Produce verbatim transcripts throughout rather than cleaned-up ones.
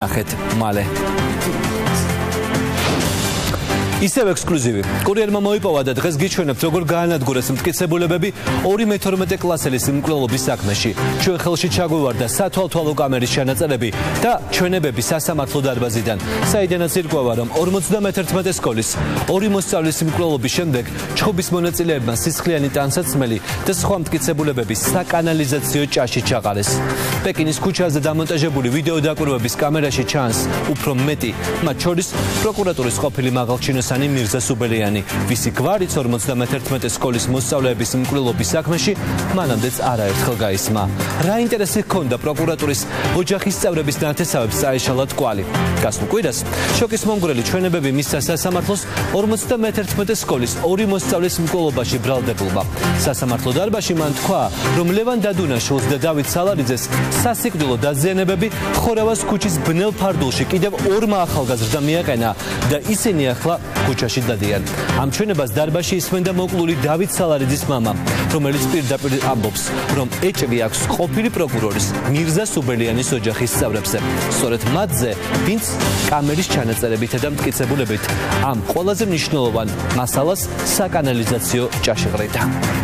ნახეთ მალე. ისევ ექსკლუზივი. კურიერმა მოიპოვა და დღეს გიჩვენებთ, როგორ გაანადგურეს მტკიცებულებები ორი მეთორმეტე კლასელის მკვლელობის საქმეში. ჩვენ ხელში ჩაგვივარდა სათვალთვალო კამერის ჩანაწერები და ჩვენებები სასამართლო დარბაზიდან. საიდანაც ირკვევა, რომ ორმოცდამეთერთმეტე სკოლის ორი მოსწავლის მკვლელობის შემდეგ ჩხუბის მონაწილეებმა სისხლიანი ტანსაცმელი და სხვა მტკიცებულებები საკანალიზაციო ჭაში ჩაყარეს. პეკინის ქუჩაზე დამონტაჟებული ვიდეო დაკვირვების კამერაში ჩანს უფრო მეტი, მათ შორის პროკურატურის ყოფილი მაღალჩინოსანი მირზა სუბელიანი, ვისი გვარიც ორმოცდამეთერთმეტე სკოლის მოსწავლეების მკვლელობის საქმეში მანამდეც არაერთხელ გაისმა. რა ინტერესი ჰქონდა პროკურატურის ოჯახის წევრების ნათესავებს წაეშალა თკვალი. გასულ კვირას შოკის მომგვრელი ჩვენებები მისცა სასამართლოს ორმოცდამეთერთმეტე სკოლის ორი მოსწავლის მკვლელობაში ბრალდებულმა. სასამართლო დარბაზში მან თქვა, რომ ლევან დადუნაშვილს და დავით სალარიძეს სასიკვდილო დაზიანებები ხორავას ქუჩის ბნელ ფარდულში კიდევ ორმა ახალგაზრდამ მიაყენა და ისინი ახლა ქუჩაში დადიან. ამ ჩვენებას დარბაზში ისმენდა მოკლული დავით სალარიძის მამა, რომელიც პირდაპირ ამბობს, რომ ეჭვი აქვს ყოფილი პროკურორის მირზა სუბელიანის ოჯახის წევრებზე. სწორედ მათზე, ვინც კამერის ჩანაწერებითა და მტკიცებულებით ამ ყველაზე მნიშვნელოვან მასალას საკანალიზაციო ჭაში ღრიდა.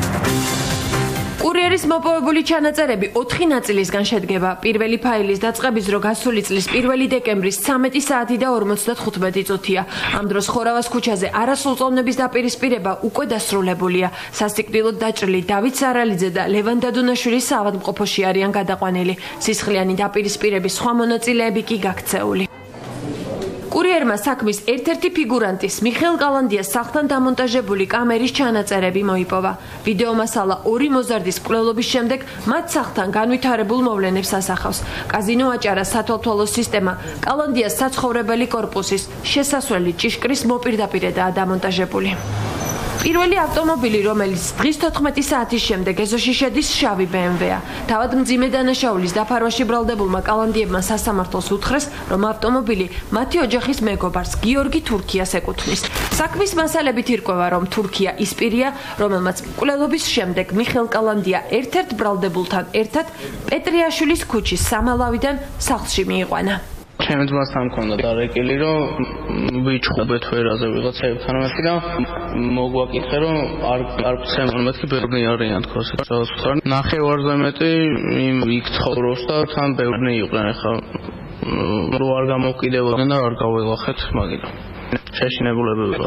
კურიერის მოპოვებული ჩანაწერები ოთხი ნაწილისგან შედგება. პირველი ფაილის დაწყების დრო გასული წლის პირველი დეკემბრის ცამეტი საათი და ორმოცდათხუთმეტი წუთია. ამ დროს ხორავას ქუჩაზე არასრულწლოვნების დაპირისპირება უკვე დასრულებულია. სასიკვდილოდ დაჭრილი დავით სარალიძე და ლევან დადუნაშვილის საავადმყოფოში არიან გადაყვანილი. სისხლიანი დაპირისპირების სხვა მონაწილეები კი გაქცეული. კურიერმა საქმის ერთ-ერთი ფიგურანტის მიხეილ კალანდიას სახლთან დამონტაჟებული კამერის ჩანაწერები მოიპოვა. ვიდეო მასალა ორი მოზარდის მკვლელობის შემდეგ მათ სახლთან განვითარებულ მოვლენებს ასახავს. კაზინო აჭარა სათვალთვალო სისტემა კალანდიას საცხოვრებელი კორპუსის შესასვლელი ჭიშკრის მოპირდაპირედაა დამონტაჟებული. პირველი ავტომობილი, რომელიც დღის თოთხმეტი საათის შემდეგ ეზოში შედის, შავი ბე ემ ვეა. თავად მძიმე დანაშაულის დაფარვაში ბრალდებულმა კალანდიებმა სასამართლოს უთხრეს, რომ ავტომობილი მათი ოჯახის მეგობარს გიორგი თურქიას ეკუთვნის. საქმის მასალებით ირკვევა, რომ თურქია ის პირია, რომელმაც მკვლელობის შემდეგ მიხეილ კალანდია ერთ-ერთ ბრალდებულთან ერთად პეტრიაშვილის ქუჩის სამალავიდან სახლში მიიყვანა. ჩემი ძმასთან მქონდა დარეკილი, რომ ვიჩხუბეთ ვერაზე ვიღაცებთან მეთქი და მოგვაკითხე, რომ არ არ ვცემონ მეთქი ბევრი არიან თქოს ეს. ნახევარზე მეტი იმ იქ ცხოვრობს და თან ბევრი იყვნენ, ახლა რო არ გამოვკიდებოდნენ და არ გავეღახეთ, მაგრამ შეშინებულები ვიყავ.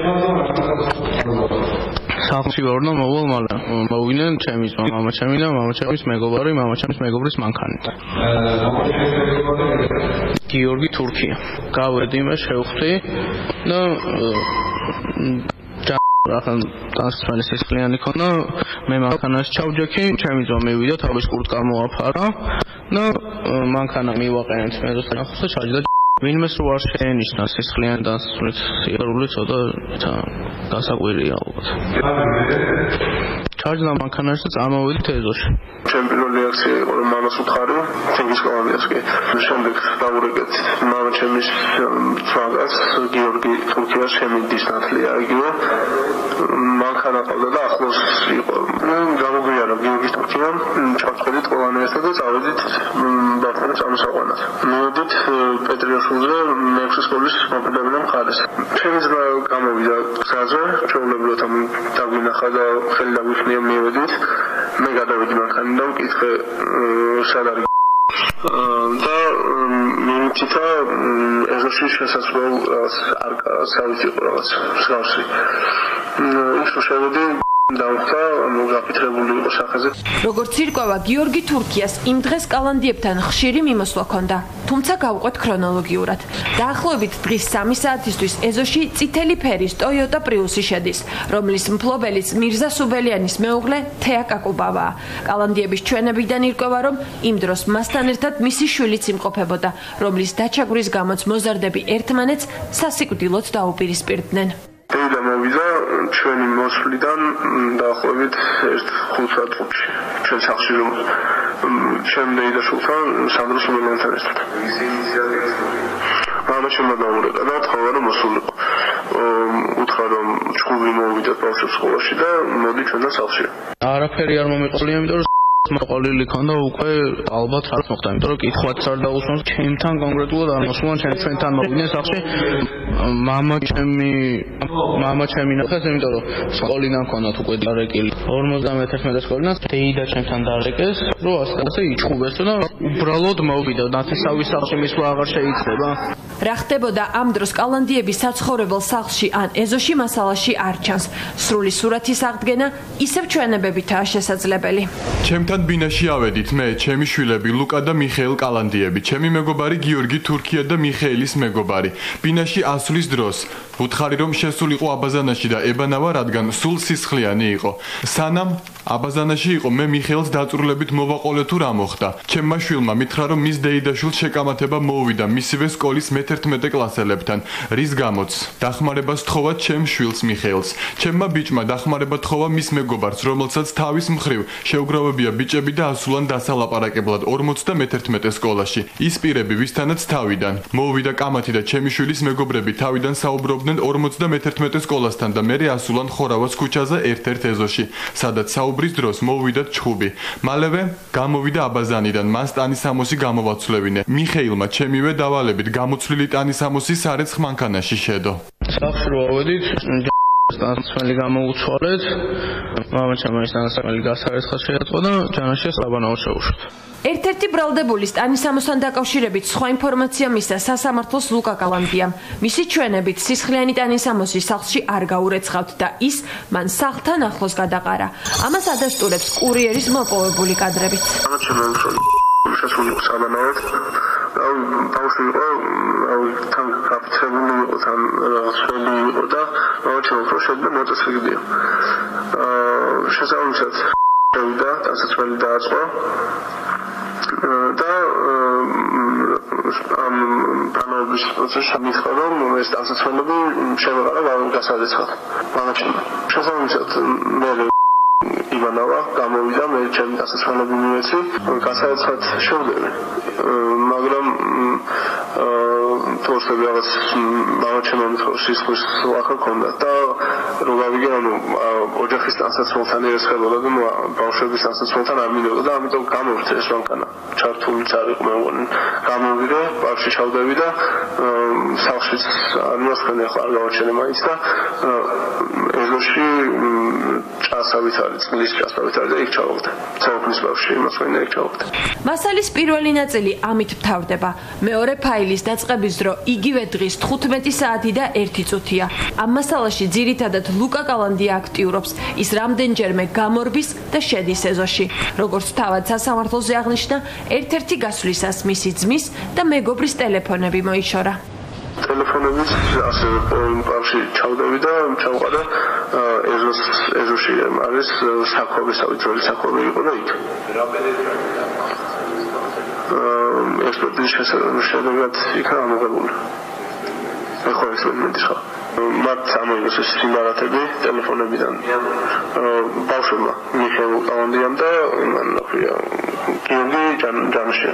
სახლში ვარ და მოვალ მალე მოვიდნენ ჩემი ძმა, მამა ჩემი და მამა ჩემის მეგობარი, მამა ჩემის მეგობრის მანქანით. გიორგი თურქია. გავედი მე შევხვდი და ახლა ტანსაცმელი სისხლიანი ქონდა, მე მანქანაში ჩავჯექი, ჩემი ძმა მივიდა, თავის კურტკა მოაფარა და მანქანა მივაყენეთ მე დოსანახოს და ჩაჯდა. ვინმეს რო არ შეენიშნა სისხლიანი დასწრით, სიყვარული ცოტა გასაკვირია ალბათ. ჩაჯდა მანქანაში და წამოვიდით ეზოში. ჩემი პირველი რეაქცია იყო, რომ მამას ვთხარი, თინგის კალანდიას კი. შემდეგ დავურეკეთ მამა ჩემის ძმას, გიორგი თურქიას ჩემი დის ნათლია იგივე. მანქანა ყავდა და ახლოს იყო. გამოგვიარა გიორგი თურქია, ჩავწყვეტით ყველანი ერთად და წავედით ბათუმის ამოსაყვანად. მივედით პეტრიაშვილზე მეექვსე სკოლის მოპირდაპირე მხარეს. ჩემი ძმა გამოვიდა გზაზე, ჩვეულებრივად ამ დაგვინახა და ხელი დაგვიხნია მივედით. მე გადავედი მანქანიდან და ვკითხე სად არის და მიმჩიტა ეზოში შესაძლო არკა სავიჭი იყო რაღაც მსგავსი. ის შევედი დავხდა მოგაფიქრებული იყო სახეზე. როგორც ირკვევა, გიორგი თურქიას იმ დღეს კალანდიებთან ხშირი მიმოსვლა ჰქონდა, თუმცა გავყვეთ ქრონოლოგიურად. დაახლოებით დღის სამი საათისთვის ეზოში წითელი ფერის ტოიოტა პრიუსი შედის, რომლის მფლობელიც მირზა სუბელიანის მეუღლე თეა კაკუბავაა. კალანდიების ჩვენებიდან ირკვევა, რომ იმ დროს მასთან ერთად მისი შვილიც იმყოფებოდა, რომლის დაჩაგვრის გამოც მოზარდები ერთმანეთს სასიკვდილოდ დაუპირისპირდნენ. დეიდა მოვიდა ჩვენი მოსვლიდან დაახლოებით ერთ ხუთ საათში ჩვენ სახლში რომ ჩემ დეიდა შულთან სანდრო სუბელიანთან ერთად. მამა შემო დაურეკა და თქვა რომ მოსულიყო. უთხრა რომ ჩხუბი მოვიდა ბავშვებს სკოლაში და მოდი ჩვენთან სახლში. არაფერი არ მომიყოლია, იმიტომ რომ მოყოლილი ქონდა უკვე ალბათ არ მოხდა, იმიტომ რომ კითხვაც არ დაუსვამს ჩემთან კონკრეტულად არ მოსულან ჩვენ ჩვენთან მოვიდნენ სახში მამა ჩემი მამა ჩემი ნახეს, იმიტომ რომ სკოლიდან ქონდათ უკვე დარეკილი ორმოცდამეთერთმეტე სკოლიდან დეიდა ჩემთან დარეკეს, რომ ასე ასე იჩხუბეს და უბრალოდ მოვიდა ნათესავის სახში მისვლა აღარ შეიძლება. რა ხდებოდა ამ დროს კალანდიების საცხოვრებელ სახლში ან ეზოში მასალაში არ ჩანს. სრული სურათის აღდგენა ისევ ჩვენებებითაა შესაძლებელი. ჩემთან ბინაში ავედით მე, ჩემი შვილები ლუკა და მიხეილ კალანდიები, ჩემი მეგობარი გიორგი თურქია და მიხეილის მეგობარი. ბინაში ასვლის დროს ვუთხარი რომ შესულიყო აბაზანაში და ებანავა, რადგან სულ სისხლიანი იყო. სანამ აბაზანაში იყო, მე მიხეილს დაწურლებით მოვაყოლე თუ რა მოხდა. ჩემმა შვილმა მითხრა რომ მის დეიდაშვილს შეკამათება მოუვიდა მისივე სკოლის მეთერთმეტე კლასელებთან, რის გამოც დახმარება სთხოვა ჩემ შვილს მიხეილს. ჩემმა ბიჭმა დახმარება თხოვა მის მეგობარს, რომელსაც თავის მხრივ შეუგრავებია ბიჭები და ასულან დასალაპარაკებლად ორმოცდამეთერთმეტე სკოლაში. ის პირები, ვისთანაც თავიდან მოუვიდა კამათი და ჩემი შვილის მეგობრები თავიდან საუბრობდნენ ორმოცდამეთერთმეტე სკოლასთან და მერე ასულან ხორავას ქუჩაზე ერთ-ერთ ეზოში, სადაც საუბრის დროს მოუვიდათ ჩხუბი. მალევე გამოვიდა აბაზანიდან, მას ტანისამოსი გამოვაცვლევინე. მიხეილმა ჩემივე დავალებით გამოცვლილი ტანისამოსი სარეცხ მანქანაში შედო. სახში რო ავედით სტანსმელი გამოუცვალეთ, მამა ჩემი სტანსმელი გასარეცხად შეეწყო და ჯანაში საბანაოდ შეუშვით. ერთ-ერთი ბრალდებულის ტანისამოსთან დაკავშირებით სხვა ინფორმაცია მისცა სასამართლოს ლუკა კალანდიამ. მისი ჩვენებით სისხლიანი ტანისამოსი სახლში არ გაურეცხავთ და ის მან სახლთან ახლოს გადაყარა. ამას ადასტურებს კურიერის მოპოვებული კადრებიც. საბანაოდ ბავშვი იყო, თან გაფრთხილებული იყო, თან სხველი იყო და მოვაჩვენოთ რომ შეიძლება მოწესრიგდია. შესაბამისად შევიდა, დასაწყისი დააწყო და ამ პანობის პროცესში მითხრა რომ ეს დასაწყისები შემეყარა გასადეცხად. მანაჩემ შესაბამისად მე ივანოვა გამოვიდა, მე ჩემი დასაწყისები მივეცი, გასადეცხად შევდები. მაგრამ თორსები რაღაც მამაჩემმა მითხრა სისხლის ახალ ქონდა და რო გავიგე ანუ ოჯახის დასაწყისთან ერესხებოდა და ბავშვების დასაწყისთან არ მინდოდა და ამიტომ გამოვიდა ეს მანქანა. ჩართულიც არ იყო, მე მგონი გამოვიდა, ბავშვი ჩავდები და სახლშიც არ მოსხდენ, ახლა არ გავაჩენე მაინც და ეზოში ჭასავით არის, წყლის ჭასავით არის და იქ ჩავაგდე. ცოლქმის ბავშვი მოსხდენ იქ ჩავაგდე. მასალის პირველი ნაწილი ამით მთავრდება. მეორე ფაილის დაწყების დრო იგივე დღის თხუთმეტი საათი და ერთი წუთია. ამ მასალაში ძირითადად ლუკა კალანდია აქტიურობს. ის რამდენჯერმე გამორბის და შედის ეზოში. როგორც თავად სასამართლოზე აღნიშნა, ერთ-ერთი გასვლისას მისი ძმის და მეგობრის ტელეფონები მოიშორა. ტელეფონების ასე ბავშვი ჩავდები და ჩავყარა ეზოს ეზოში არის საქვები, სავითრელი საქვები იყო და იქ. ექსპერტიზის შესაძლებლად იქნა ამოღებული. ეხლა ექსპერტიზი ხარ. მათ ამოიღეს სიმარათები ტელეფონებიდან. ბავშვებმა მიხეილ კალანდიამ და მან გიორგი ჯანშია.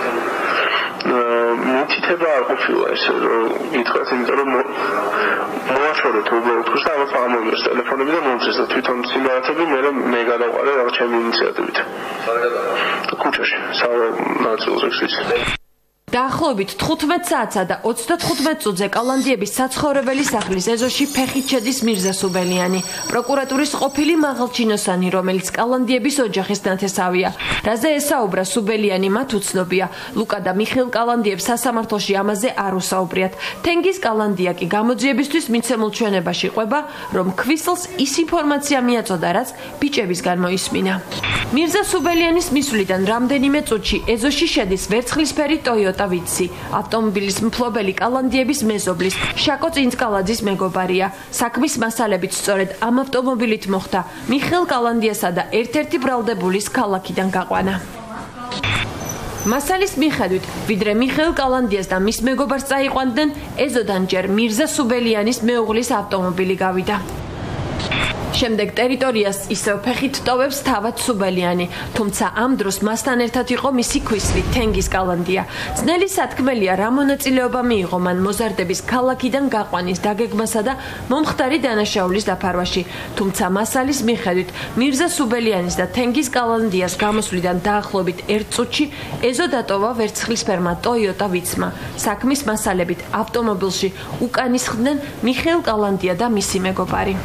მითითება არ ყოფილა ესე რომ გითხრათ, იმიტომ რომ მოაშორეთ უბრალოდ ხუსტა ამას ამოიღეს ტელეფონები და მომწეს და თვითონ სიმარათები მე მე გადავყარე რაღაც ჩემი ინიციატივით. ქუჩაში, სავანაძლოზე ხსის. დაახლოებით თხუთმეტ საათსა და ოცდათხუთმეტ წუთზე კალანდიების საცხოვრებელი სახლის ეზოში ფეხით შედის მირზა სუბელიანი, პროკურატურის ყოფილი მაღალჩინოსანი, რომელიც კალანდიების ოჯახის ნათესავია. რაზე ესაუბრა სუბელიანი მათ უცნობია. ლუკა და მიხეილ კალანდიებს სასამართლოში ამაზე არ უსაუბრიათ. თენგიზ კალანდია კი გამოძიებისთვის მიცემულ ჩვენებაში ყვება, რომ ქვისლს ის ინფორმაცია მიაწოდა, რაც ბიჭებისგან მოისმინა. მირზა სუბელიანის მისვლიდან რამდენიმე წუთში ეზოში შედის ვერცხლისფერი ტოიოტა ვიცი. ავტომობილის მფლობელი კალანდიების მეზობლის შაკო წინწკალაძის მეგობარია. საქმის მასალებით სწორედ ამ ავტომობილით მოხდა მიხეილ კალანდიასა და ერთ-ერთი ბრალდებულის ქალაქიდან გაყვანა. მასალის მიხედვით, ვიდრე მიხეილ კალანდიას და მის მეგობარს წაიყვანდნენ, ეზოდან ჯერ მირზა სუბელიანის მეუღლის ავტომობილი გავიდა. შემდეგ ტერიტორიას ისევ ფეხით ტოვებს თავად სუბელიანი, თუმცა ამ დროს მასთან ერთად იყო მისი ქვისლი თენგიზ კალანდია. ძნელი სათქმელია, რა მონაწილეობა მიიღო მან მოზარდების ქალაქიდან გაყვანის დაგეგმასა და მომხდარი დანაშაულის დაფარვაში. თუმცა მასალის მიხედვით მირზა სუბელიანის და თენგიზ კალანდიას გამოსვლიდან დაახლოებით ერთ წუთში ეზო დატოვა ვერცხლისფერმა ტოიოტა ვიცმა. საქმის მასალებით ავტომობილში უკანისხდნენ მიხეილ კალანდია და მისი მეგობარი.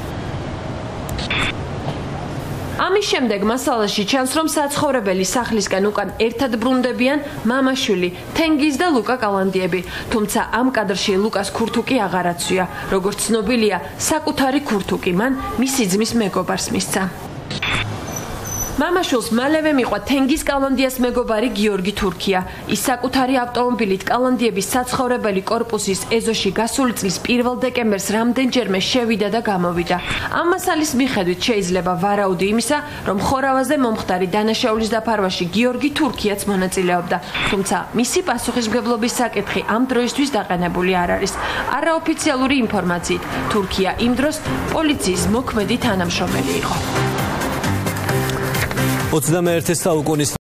ამის შემდეგ მასალაში ჩანს, რომ საცხოვრებელი სახლისკენ უკან ერთად ბრუნდებიან მამაშვილი თენგიზ და ლუკა კალანდიები, თუმცა ამ კადრში ლუკას ქურთუკი აღარ აცვია. როგორც ცნობილია, საკუთარი ქურთუკი მან მისი ძმის მეგობარს მისცა. მამაშვილს მალევე მიყვა თენგიზ კალანდიას მეგობარი გიორგი თურქია. ის საკუთარი ავტომობილით კალანდიების საცხოვრებელი კორპუსის ეზოში გასული წლის პირველ დეკემბერს რამდენჯერმე შევიდა და გამოვიდა. ამ მასალის მიხედვით შეიძლება ვარაუდი იმისა, რომ ხორავაზე მომხდარი დანაშაულის დაფარვაში გიორგი თურქიაც მონაწილეობდა, თუმცა მისი პასუხისმგებლობის საკითხი ამ დროისთვის დაყენებული არ არის. არაოფიციალური ინფორმაციით, თურქია იმ დროს პოლიციის მოქმედი თანამშრომელი იყო. ოცდამეერთე საუკუნის